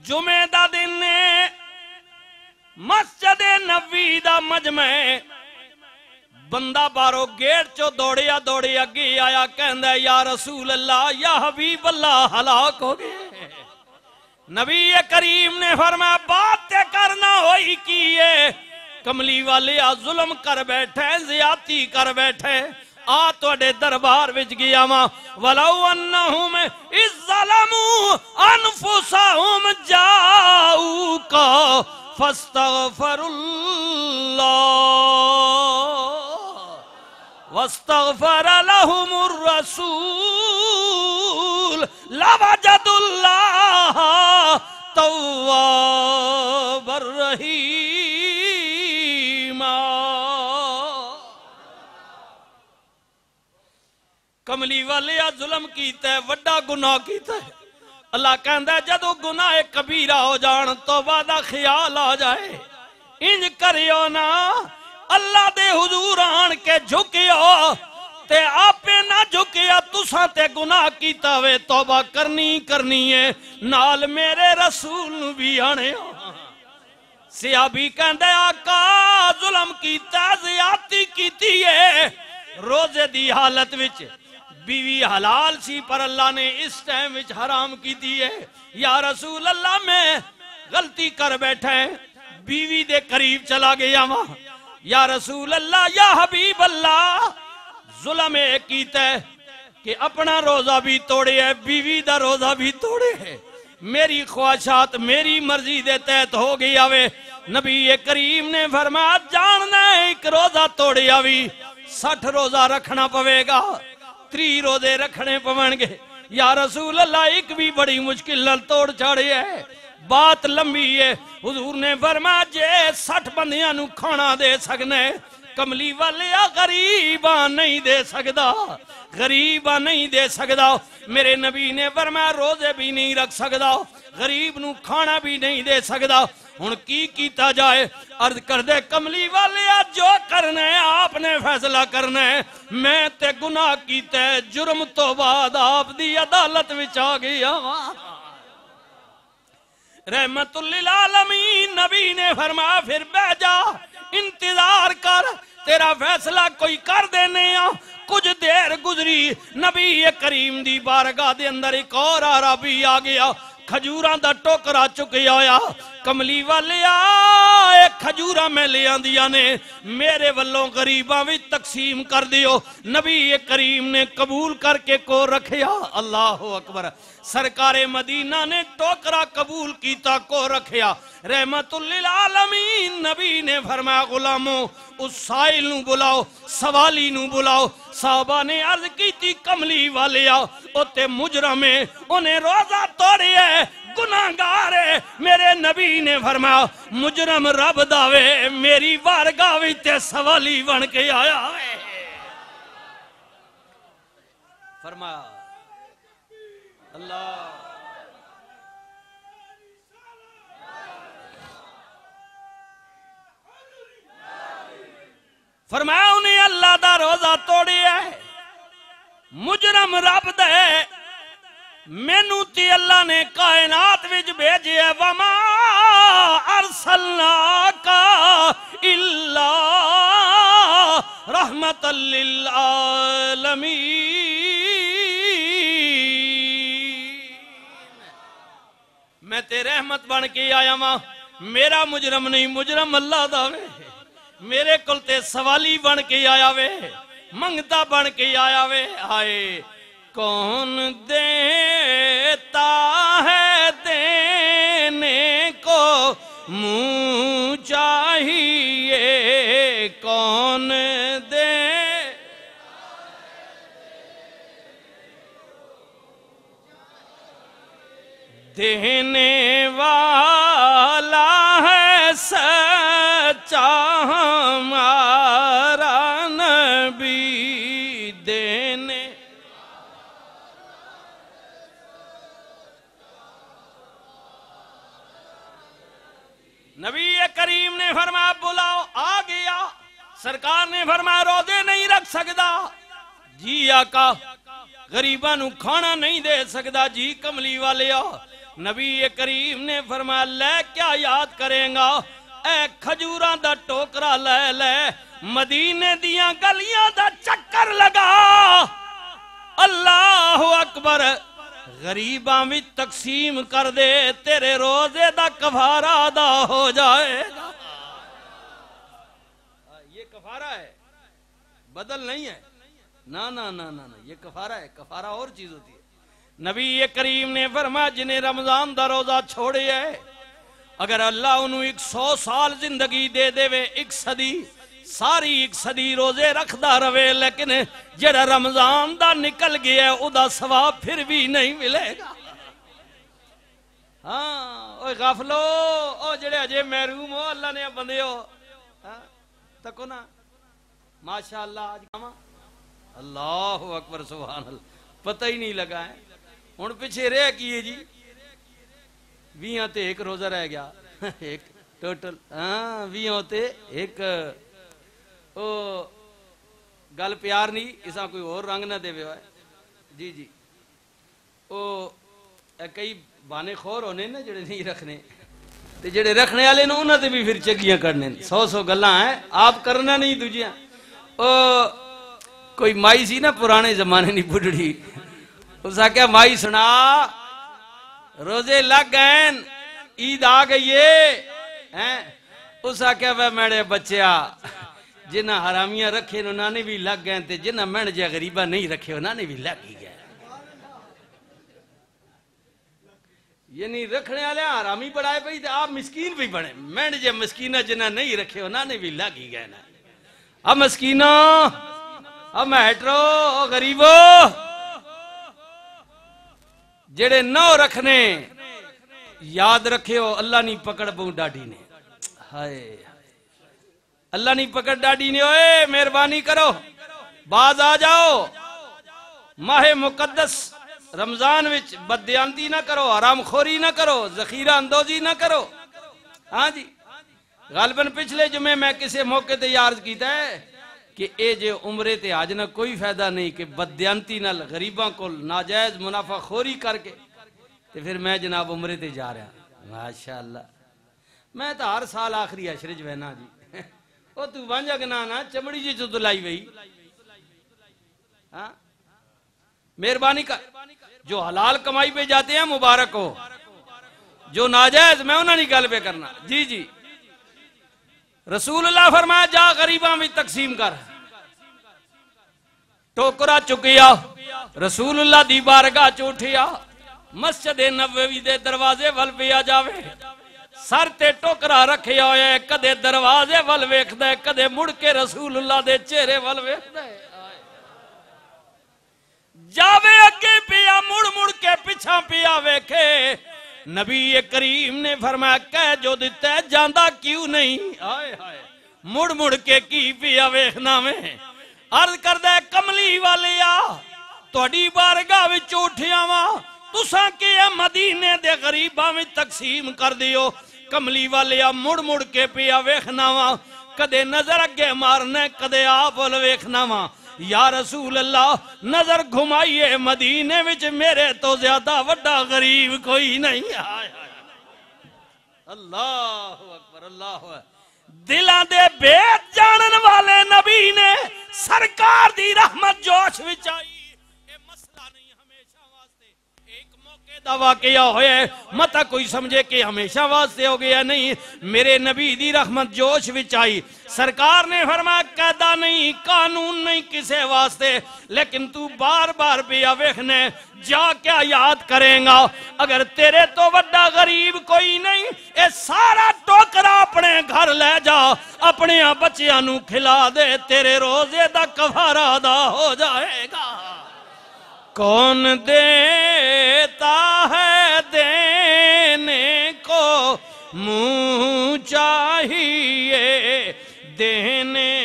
जुमे दा दिन ने मस्जिद नबी दा मजमे बंदा बारो गेट चो दौड़िया दौड़े अगे आया कहंदा या रसूल अल्लाह या हबीब अल्लाह हलाक हो गए। नबी करीम ने फरमाया बात ते करना होई की है, कमली वाले आ जुल्म कर बैठे ज़ियादती कर बैठे आ तोड़े दरबार विच गया वा वलौ अन्नहुम इज़्ज़लमू अनफुसहुम जाऊका फस्तगफरुल्लाह वस्तगफर लहुमुर रसूल लवजदुल्लाह तव्वाबर रहीमा। कमली वाले आ जुल्म कीता है, वड्डा गुनाह कीता है। अल्लाह कहंदा है जदों गुनाह कबीरा हो जान तौबा दा ख्याल आ जाए इंज करियो ना अल्लाह दे हुजूर आन के झुकियो ते आपे ना झुकिया तुसा ते गुनाह कीता वे तौबा करनी है नाल मेरे रसूल नू भी आने। सियाबी कहंदे आका जुल्म कीता ज़ियादती कीती है रोजे दी हालत विच बीवी हलाल सी पर अल्लाह ने इस टाइम विच हराम की दी है। या रसूल अल्लाह मैं गलती कर बैठा है बीवी दे करीब चला गया वहां। या रसूल अल्लाह या हबीब अल्लाह जुल्म कीता है कि अपना रोजा भी तोड़े है बीवी दा रोजा भी तोड़े है, मेरी ख्वाहिशात मेरी मर्जी दे तहत हो गई आवे। नबी करीम ने फरमाया जानना एक रोजा तोड़े आवी 60 रोजा रखना पवेगा 3 रोजे रखने पवनगे। या रसूल अल्लाह एक भी बड़ी मुश्किल नाल तोड़ छाड़े है, बात लंबी है। हुजूर ने फरमाया जे 60 बंदियां नू खाना दे सकने कमली वाले गरीबा नहीं दे सकदा, गरीबा नहीं दे सकदा। मेरे नबी ने फरमाया रोजे भी नहीं रख सकदा गरीब नू खाना भी नहीं दे सकदा। हुण की कीता जाए अर्ज कर दे कमली वाले जो करना है आपने फैसला करना है। मैं ते गुनाह कीता है जुर्म तो बाद आप दी अदालत विच आ गया रहमतुल लिल आलमीन। नबी ने फरमाया फिर बह जा इंतजार कर तेरा फैसला कोई कर देने आ। कुछ देर गुजरी नबी करीम दी बारगाह दे अंदर एक और अरबी आ गया खजूरां दा टोकरा चुकिया होया। कमली वाले आ खजूरा मैं ले आंदियां ने मेरे वल्लों गरीबां विच तकसीम कर दियो। नबी करीम ने कबूल करके को रखिया। अल्लाह अकबर। सरकारे मदीना ने टोकरा कबूल कीता को रखिया रहमतुल लिल आलमीन। नबी ने फरमाया गुलामो उस साइल नू बुलाओ सवाली नू बुलाओ। साहबा ने अर्ज की कमली वाले आओ ओते मुजरम है उन्हें रोजा तोड़े है गुनाहगार है। मेरे नबी ने फरमाया मुजरम रब दावे मेरी बारगाह विच सवाली बन के आया है। फरमाया अल्लाह फरमाया उन्हें अल्लाह दा रोजा तोड़े है मुजरम रब दे मैनू ती अल्लाह ने कायनात विच भेजे वमा अरसलनाका इल्ला रहमतल लिल आलमीन। मैं ते रहमत बन के आया वा मेरा मुजरम नहीं मुजरम अल्लाह दा वे। मेरे कोल ते सवाली बन के आया वे मंगता बन के आया वे। आए कौन देता है देने को मुँह चाहिए कौन दे देने वाला है सच्चा हमारा नबी देने नबी करीम ने फरमाया बुलाओ आ गया। सरकार ने फरमाया रोजे नहीं रख सकता जी आका गरीबां नू खाना नहीं दे सकता जी। कमली वाले نبی کریم نے فرمایا لے کیا یاد کریں گا، اے کھجوراں دا ٹوکرا لے لے، مدینے دیاں گلیاں دا چکر لگا، اللہ اکبر، غریباں وچ تقسیم کر دے، تیرے روزے دا کفارہ ادا ہو جائے گا۔ یہ کفارہ ہے، بدل نہیں ہے، نا نا نا نا یہ کفارہ ہے، کفارہ اور چیز ہوتی ہے۔ نبی کریم نے فرمایا جنہیں رمضان دا روزہ چھوڑے ہے، اگر اللہ انہوں 100 سال زندگی دے دے وے، 1 صدی، ساری 1 صدی روزے رکھدا رہے، لیکن جڑا رمضان دا نکل گیا ہے او دا ثواب پھر بھی نہیں ملے گا۔ ہاں اوہ غافلو، او جڑے اجے محروم ہو، اللہ نے بندے ہو تکو نا، ماشاءاللہ آج کاما اللہ اکبر سبحان اللہ، پتہ ہی نہیں لگا ہے، ہن پیچھے رہ کیے جی 20 تے 1 روزہ رہ گیا، ایک ٹوٹل، ہاں 20 تے 1، او گل پیار نہیں، اسا کوئی اور رنگ نہ دے ہوئے، جی جی، او کئی بانے خور ہونے نا جڑے نہیں رکھنے، تے جڑے رکھنے والے نے انہاں تے بھی پھر چگیاں کرنے، 100 گلاں ہیں، آپ کرنا نہیں دوجیاں۔ او کوئی مائی سی نا پرانے زمانے نہیں بڑھڑی، اسا کیا مائی سنا روزے لگ گئے، عید آ گئی ہے، اسا کیا وہ میرے بچیا جنہ حرامیاں رکھے انہوں نے بھی لگ گئے تھے، جنہ مین جے غریبہ نہیں رکھے انہوں نے بھی لگ ہی گئے، یعنی رکھنے والے حرامی بڑھائے پئی تھے، آپ مسکین بھی بڑھے، مین جے مسکینہ جنہ نہیں رکھے انہوں نے بھی لگ ہی گئے نا۔ اب مسکینہ، اب میٹرو، غریبو جڑے نو رکھنے یاد رکھے ہو، اللہ نہیں پکڑ بہوں ڈاڈی نے، ہائے اللہ نہیں پکڑ ڈاڈی نے، اوئے مہربانی کرو باز آ جاؤ، ماہ مقدس رمضان وچ بددیانتی نہ کرو، حرام خوری نہ کرو، ذخیرہ اندوزی نہ کرو۔ ہاں جی، غالباً پچھلے جمعے میں کسی موقع تے عرض کیتا ہے کہ اے جے عمرے تے آج نہ کوئی فائدہ نہیں کہ بددیانتی نال غریباں کو ناجائز منافع خوری کر کے تے پھر میں جناب عمرے تے جا رہا، ماشاءاللہ میں تو ہر سال آخری عشرے جو ہے نا جی، او تو بانجا گنا نا چمڑی جی جو دلائی وئی، ہاں مہربانی کر، جو حلال کمائی پہ جاتے ہیں مبارک ہو، جو ناجائز میں انہوں نے گل پہ کرنا، جی جی، رسول اللہ فرمایا جا غریباں بھی تقسیم کر، ٹوکرا چکیا رسول اللہ دی بارگاہ چوٹھیا، مسجد نبوی دے دروازے ول پیا جاوے، سر تے ٹوکرا رکھیا ہوئے، کدے دروازے ول ویکھ دے، کدے مڑ کے رسول اللہ دے چہرے ول ویکھ دے، جاوے اگے پیا مڑ مڑ کے پچھا پیا ویکھے، نبی کریم نے فرمایا کہہ جو دیتا ہے جاندہ کیوں نہیں، آئے آئے مڑ مڑ کے کی پیا ویکھنا میں، عرض کر دے کملی والیا توڑی بارگاہ وچ اٹھیا ماں، تساں کے مدینے دے غریباں میں تقسیم کر دیو، کملی والیا مڑ مڑ کے پیا ویکھنا ماں، کدے نظر اگے مارنے کدے آپ ویکھنا ماں، یا رسول اللہ نظر گھمائیے مدینے وچ میرے تو زیادہ وڈا غریب کوئی نہیں، اللہ اکبر اللہ اکبر، دلاں دے بیت جانن والے نبی نے سرکار دی رحمت جوش وچ آئی، اے مسئلہ نہیں ہمیشہ واسطے، ایک موقع دا واقعہ ہوئے متا کوئی سمجھے کہ ہمیشہ واسطے ہو گیا، نہیں، میرے نبی دی رحمت جوش وچ آئی، سرکار نے فرمایا قاعدہ نہیں قانون نہیں کسے واسطے، لیکن تو بار بار پیا ویکھنے جا کیا یاد کریں گا، اگر تیرے تو وڈا غریب کوئی نہیں، اے سارا ٹوکرا اپنے گھر لے جا، اپنے بچیاں نو کھلا دے، تیرے روزے دا کفارہ ادا ہو جائے گا۔ کون دیتا ہے دینے کو منہ چاہیے، دینے